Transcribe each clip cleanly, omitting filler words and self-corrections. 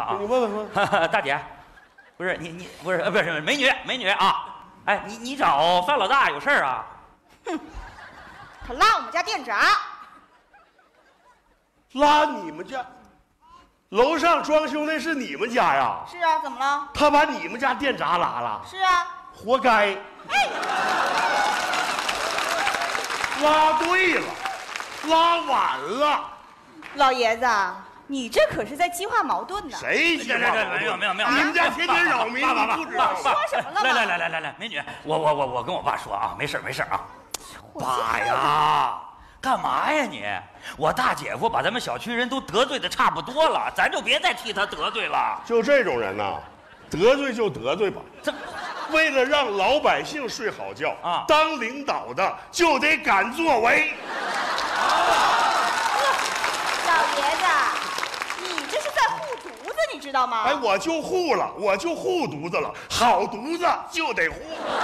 啊。 你问， 大姐，不是你不是美女啊！哎，你找范老大有事儿啊？ 哼，他拉我们家店闸。 拉你们家？楼上装修那是你们家呀？ 是啊，怎么了？ 他把你们家电闸拉了？ 是啊。 活该。 哎， 拉对了，拉晚了。 老爷子，你这可是在激化矛盾呢。 谁激化矛盾？ 没有。 你们家天天扰民，你不知道。 说什么了吗？ 来，美女，我跟我爸说啊，没事啊。爸呀，干嘛呀你？我大姐夫把咱们小区人都得罪的差不多了，咱就别再替他得罪了。 就这种人呐，得罪就得罪吧。为了让老百姓睡好觉啊，当领导的就得敢作为。 老爷子，你这是在护犊子，你知道吗？ 哎，我就护犊子了，好犊子就得护。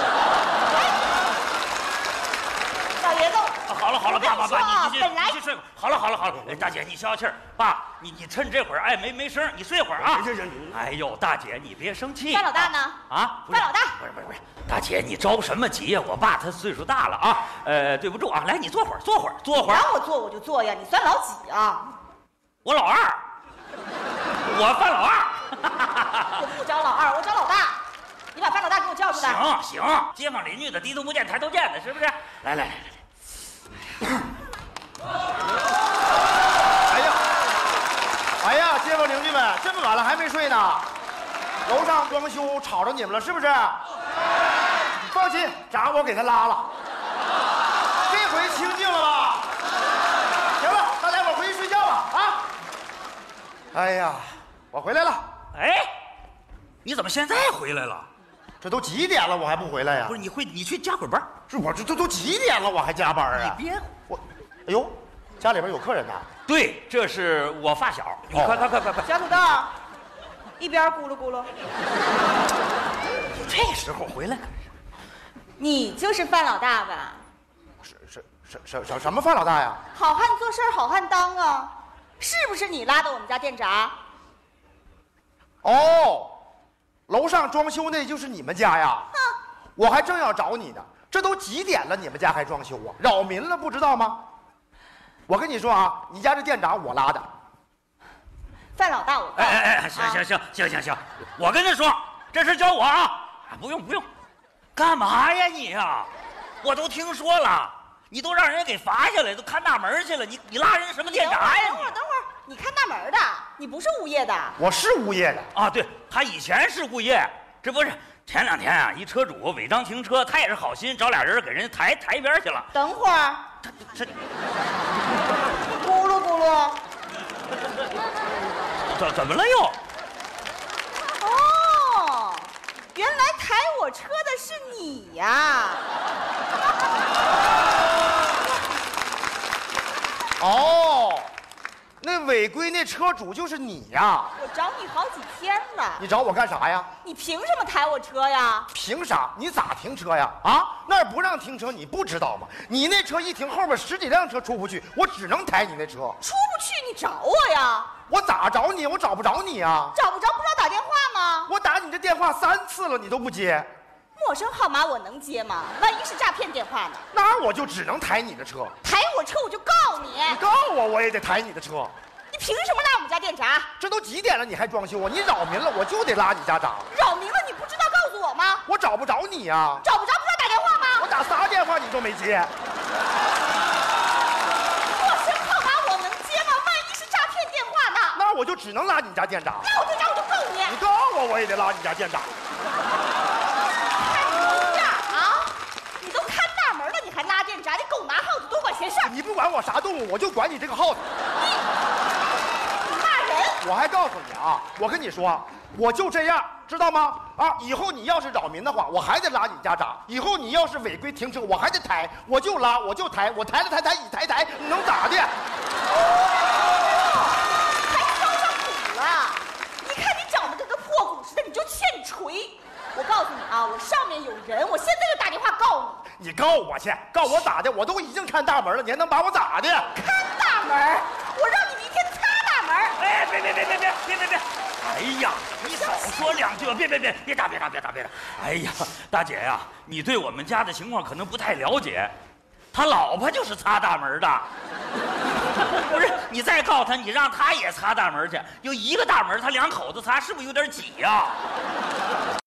老爷子， 好了，爸， 本来你去睡吧。好了，大姐你消消气儿，爸，你趁这会儿没声，你睡会儿啊。 行。 哎呦，大姐你别生气。 范老大呢？ 啊， 范老大， 不是，大姐你着什么急呀？我爸他岁数大了啊，对不住啊，来你坐会儿。 让我坐我就坐呀，你算老几啊？ 我老二，我范老二。 我不找老二，我找老大。你把范老大给我叫出来。 行，街坊邻居的低头不见抬头见的，是不是？来。 哎呀，街坊邻居们，这么晚了还没睡呢？楼上装修吵着你们了是不是？放心，闸我给他拉了，这回清静了吧？行了，大家伙回去睡觉吧啊！哎呀，我回来了。 哎，你怎么现在回来了？ 这都几点了，我还不回来呀？ 不是，你去加会儿班。 是我这都几点了，我还加班啊？ 你别我，哎呦，家里边有客人呐。 对，这是我发小。快！ 小土豆，一边咕噜咕噜。 这时候回来， 你就是范老大吧？ 什么范老大呀？ 好汉做事好汉当啊！是不是你拉的我们家店闸？ 哦，楼上装修那就是你们家呀？ 哼， 我还正要找你呢。这都几点了，你们家还装修啊？扰民了不知道吗？我跟你说啊，你家这店闸我拉的。 范老大，我行，我跟他说，这事交我啊，不用，干嘛呀你呀？我都听说了，你都让人给罚下来，都看大门去了，你拉人什么店闸呀？ 等会儿，你看大门的，你不是物业的？ 我是物业的啊，对，他以前是物业，这不是。前2天啊，一车主违章停车，他也是好心，找俩人给人抬一边去了。 等会儿， 这咕噜咕噜， 怎么了又？ 哦，原来抬我车的是你呀！ 哦，那违规那车主就是你呀！ 我找你好几天了。 你找我干啥呀？ 你凭什么抬我车呀？ 凭啥？你咋停车呀？啊，那儿不让停车，你不知道吗？你那车一停，后边10几辆车出不去，我只能抬你那车。 出不去，你找我呀？ 我咋找你？我找不着你呀。 找不着，不知道打电话吗？ 我打你这电话3次了，你都不接。 陌生号码我能接吗？万一是诈骗电话呢？ 那我就只能抬你的车。 抬我车我就告你。 你告我也得抬你的车。 你凭什么拉我们家店闸？ 这都几点了，你还装修啊？你扰民了，我就得拉你家闸。 扰民了，你不知道告诉我吗？ 我找不着你呀。 找不着，不知道打电话吗？ 我打3电话你都没接。 陌生号码我能接吗？万一是诈骗电话呢？ 那我就只能拉你家店闸。 拉我店闸我就告你。 你告我也得拉你家店闸。 看你呀啊！你都看大门了，你还拉店闸？你狗拿耗子多管闲事。 你不管我啥动物，我就管你这个耗子。 你骂人！ 我还告诉你啊，我跟你说，我就这样，知道吗？啊，以后你要是扰民的话，我还得拉你家闸；以后你要是违规停车，我还得抬，我就拉，我就抬，我抬了抬，你抬，你能咋的？ 还挑上骨了！你看你长得跟个破鼓似的，你就欠锤！我告诉你啊，我上面有人，我现在就打电话告你。 你告我去，告我咋的？我都已经看大门了，你还能把我咋的？ 看大门？我让你明天擦大门！ 哎，别！哎哎呀，你少说两句吧，别打！哎呀，大姐呀，你对我们家的情况可能不太了解，他老婆就是擦大门的。不是，你再告他，你让他也擦大门去，就一个大门，他两口子擦，是不是有点挤呀？